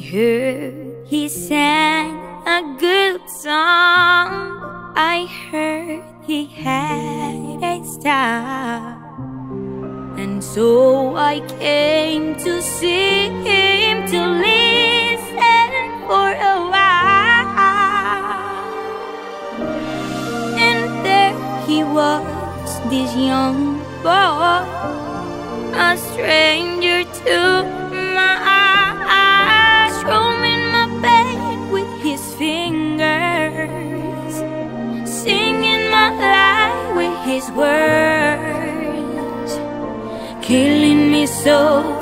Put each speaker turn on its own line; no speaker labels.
heard he sang a good song. I heard he had a style, and so I came to see him, to listen for a while. And there he was, this young boy, a stranger to my eyes, strumming my pain with his fingers, singing my life with his words, killing me so